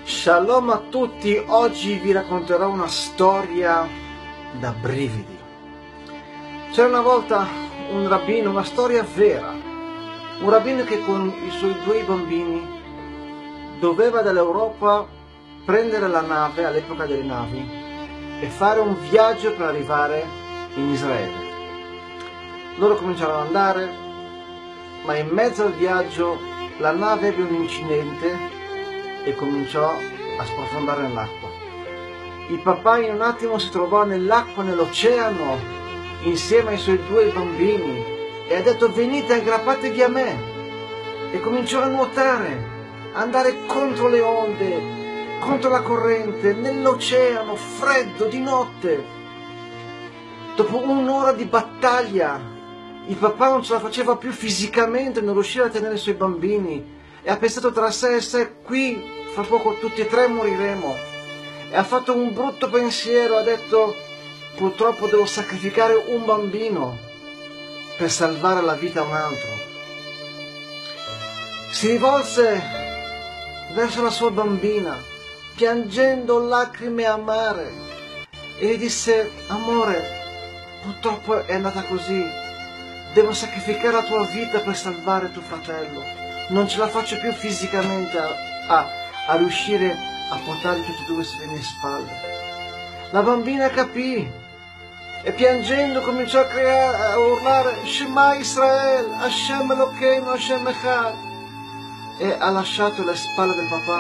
Shalom a tutti, oggi vi racconterò una storia da brividi. C'era una volta un rabbino, una storia vera, un rabbino che con i suoi 2 bambini doveva dall'Europa prendere la nave, all'epoca delle navi, e fare un viaggio per arrivare in Israele. Loro cominciarono ad andare, ma in mezzo al viaggio la nave ebbe un incidente e cominciò a sprofondare nell'acqua. Il papà in un attimo si trovò nell'acqua, nell'oceano, insieme ai suoi 2 bambini e ha detto: venite, aggrappatevi a me. E cominciò a nuotare, andare contro le onde, contro la corrente, nell'oceano, freddo, di notte. Dopo un'ora di battaglia, il papà non ce la faceva più fisicamente, non riusciva a tenere i suoi bambini e ha pensato tra sé e sé: qui fra poco tutti e 3 moriremo. E ha fatto un brutto pensiero, ha detto: purtroppo devo sacrificare un bambino per salvare la vita a un altro. Si rivolse verso la sua bambina, piangendo lacrime amare, e le disse: amore, purtroppo è andata così, devo sacrificare la tua vita per salvare tuo fratello, non ce la faccio più fisicamente a riuscire a portarli tutti e 2 sulle mie spalle. La bambina capì e piangendo cominciò a urlare: Shema Israel, Hashem Elokeinu, Hashem Echad, e ha lasciato le spalle del papà.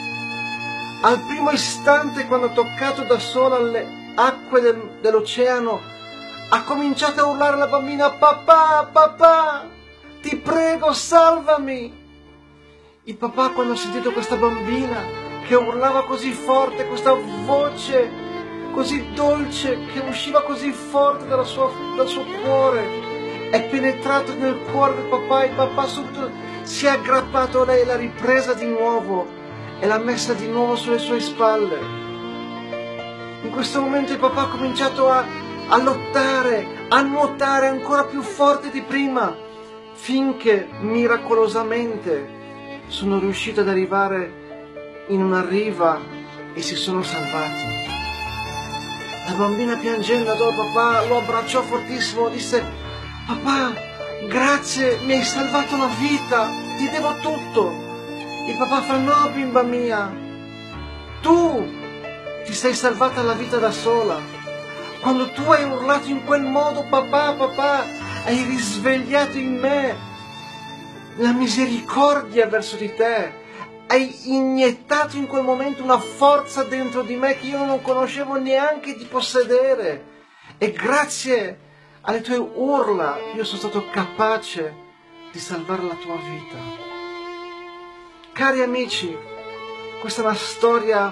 Al primo istante, quando ha toccato da sola le acque dell'oceano, ha cominciato a urlare la bambina: papà, papà, ti prego, salvami. Il papà, quando ha sentito questa bambina che urlava così forte, questa voce così dolce che usciva così forte dal suo cuore, è penetrato nel cuore del papà. Il papà subito si è aggrappato a lei, l'ha ripresa di nuovo e l'ha messa di nuovo sulle sue spalle. In questo momento il papà ha cominciato a lottare, a nuotare ancora più forte di prima, finché miracolosamente sono riuscito ad arrivare in una riva e si sono salvati. La bambina, piangendo, adorò papà, lo abbracciò fortissimo, disse: papà, grazie, mi hai salvato la vita, ti devo tutto. Il papà fa: no, bimba mia, tu ti sei salvata la vita da sola. Quando tu hai urlato in quel modo, papà, papà, hai risvegliato in me la misericordia verso di te, hai iniettato in quel momento una forza dentro di me che io non conoscevo neanche di possedere, e grazie alle tue urla io sono stato capace di salvare la tua vita. Cari amici, questa è una storia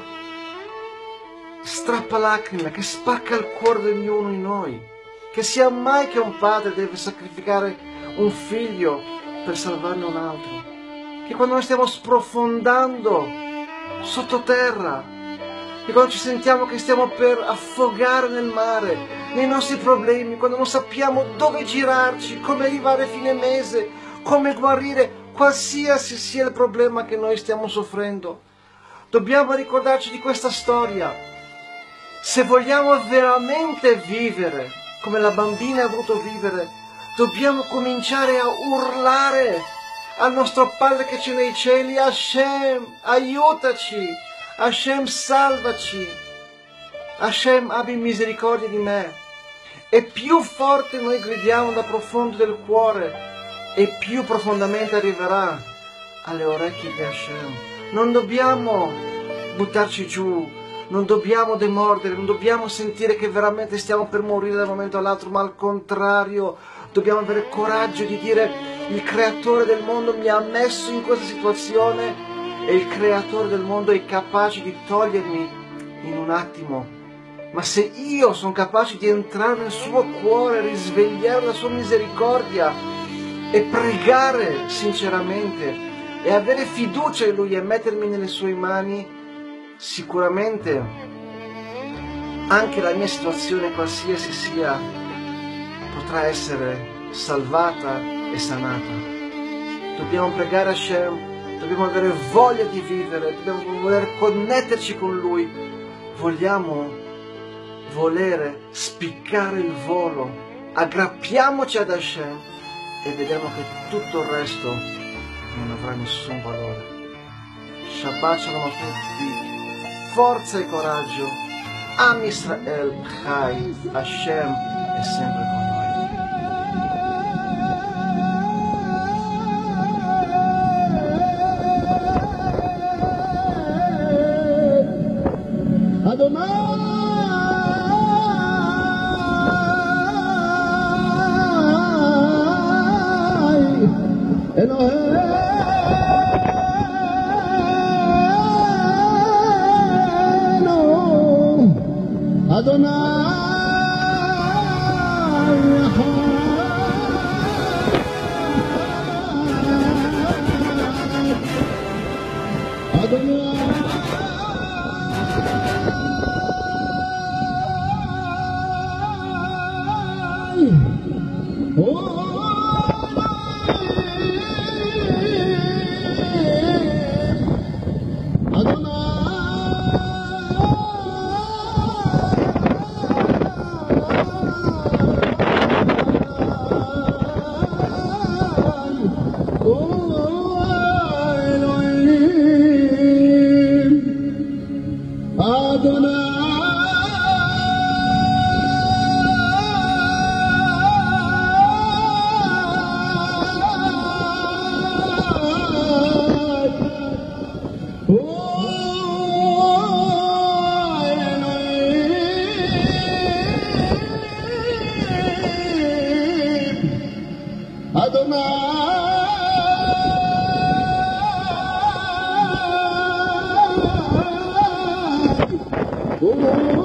strappalacrime che spacca il cuore di ognuno di noi, che sia mai che un padre deve sacrificare un figlio per salvarne un altro, che quando noi stiamo sprofondando sottoterra, che quando ci sentiamo che stiamo per affogare nel mare, nei nostri problemi, quando non sappiamo dove girarci, come arrivare a fine mese, come guarire, qualsiasi sia il problema che noi stiamo soffrendo, dobbiamo ricordarci di questa storia. Se vogliamo veramente vivere come la bambina ha voluto vivere, dobbiamo cominciare a urlare al nostro Padre che c'è nei cieli: Hashem, aiutaci, Hashem, salvaci, Hashem, abbi misericordia di me. E più forte noi gridiamo da profondo del cuore, e più profondamente arriverà alle orecchie di Hashem. Non dobbiamo buttarci giù, non dobbiamo demordere, non dobbiamo sentire che veramente stiamo per morire da un momento all'altro, ma al contrario dobbiamo avere coraggio di dire: il creatore del mondo mi ha messo in questa situazione e il creatore del mondo è capace di togliermi in un attimo, ma se io sono capace di entrare nel suo cuore, risvegliare la sua misericordia e pregare sinceramente e avere fiducia in lui e mettermi nelle sue mani, sicuramente anche la mia situazione, qualsiasi sia, potrà essere salvata e sanata. Dobbiamo pregare Hashem dobbiamo avere voglia di vivere, dobbiamo voler connetterci con Lui, vogliamo volere spiccare il volo, aggrappiamoci ad Hashem e vediamo che tutto il resto non avrà nessun valore. Shabbat Shalom a tutti, forza e coraggio, Am Israel Chai, Hashem è sempre con noi. Adonai.